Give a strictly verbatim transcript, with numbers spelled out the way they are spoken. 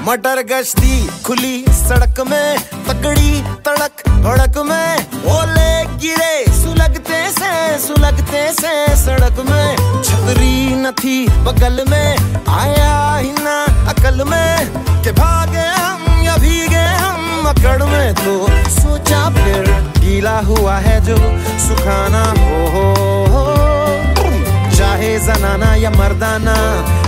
मटर गश्ती खुली सड़क में, तगड़ी तड़क भड़क में, ओले गिरे सुलगते से सुलगते से सड़क में। छतरी न थी बगल में, आया ही ना अकल में कि भागे हम या भीगे हम अकड़ में। तो सोचा फिर गीला हुआ है जो सुखाना हो, हो, हो। चाहे जनाना या मर्दाना